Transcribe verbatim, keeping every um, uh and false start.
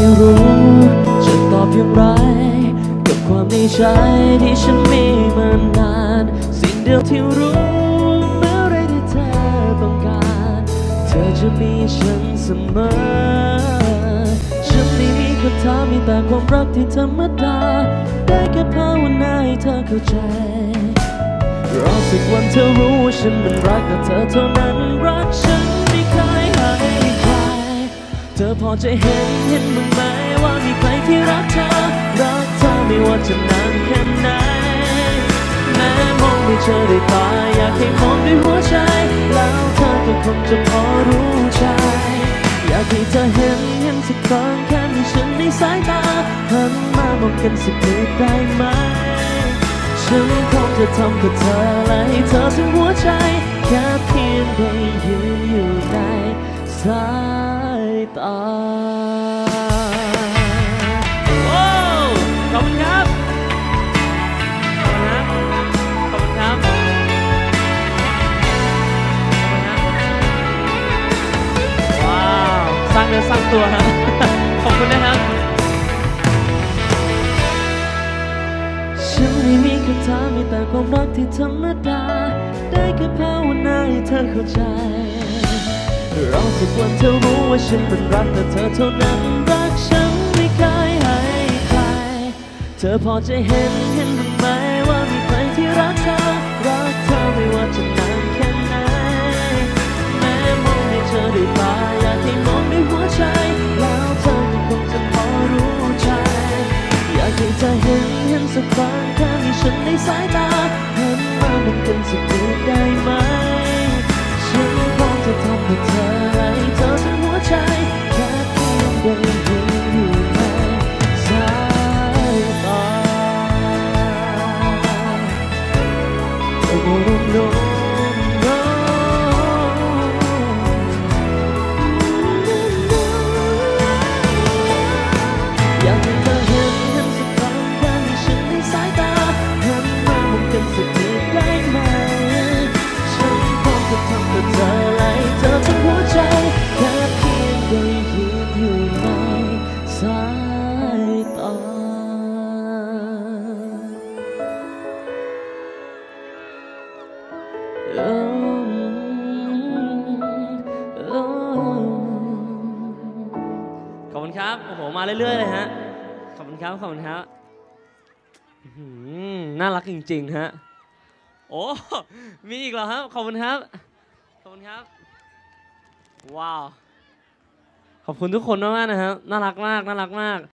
รู้จะตอบอย่างไรกับความในใจที่ฉันมีมานานสิ่งเดียวที่รู้เมื่อไรที่เธอต้องการเธอจะมีฉันเสมอฉันไม่มีคำถามมีแต่ความรักที่ธรรมดาได้แค่ภาวนาให้เธอเข้าใจรอสักวันเธอรู้ว่าฉันมันรักแต่เธอเท่านั้นรักฉันไม่เคยให้ใครเธอพอจะเห็นเห็นบ้างไหมว่ามีใครที่รักเธอรักเธอไม่ว่าจะนานแค่ไหนแม้มองไม่เจอด้วยตาอยากให้มองด้วยหัวใจแล้วเธอก็คงจะพอรู้ใจอยากให้เธอเห็นเห็นสักครั้งแค่มีฉันในสายตาหันมามองกันสักนิดได้ไหมฉันคงจะทำกับเธอและให้เธอถึงหัวใจแค่เพียงได้ยืนอยู่ในสายตาโอ้ขอบคุณครับขอบคุณครับขอบคุณครับขอบคุณครับว้าวสร้างเนื้อสร้างตัวฮะขอบคุณนะครับฉันไม่มีคำถามมีแต่ความรักที่ธรรมดาได้แค่ภาวนาให้เธอเข้าใจรอสักวันเธอรู้ว่าฉันมันรักแต่เธอเท่านั้นรักฉันไม่เคยให้ใครเธอพอจะเห็นเห็นบ้างไหมว่ามีใครที่รักเธอรักเธอไม่ว่าจะนานแค่ไหนแม้มองไม่เจอด้วยตาอยากให้มองด้วยหัวใจแล้วเธอก็คงจะพอรู้ใจอยากให้เธอเห็นเห็นสักครั้งแค่มีฉันในสายตาหันมามองกันสักนิดได้ไหมฉันพร้อมจะทำให้เธอให้เธอทั้งหัวใจแค่เพียงได้ยืนอยู่ในสายตาโอ้โน้โน้โน้อยากให้เธอเห็นเห็นสักครั้งแค่มีฉันในสายตาหันมามองกันสักนิดได้ไหมฉันพร้อมจะทำกับเธอให้เธอทั้งหัวใจแค่เพียงได้ยืนอยู่ในสายตาขอบคุณครับโอ้โหมาเรื่อยๆเลยฮะขอบคุณครับขอบคุณครับน่ารักจริงๆฮะโอ้มีอีกเหรอครับขอบคุณครับขอบคุณครับว้าวขอบคุณทุกคนมากๆนะครับน่ารักมากน่ารักมาก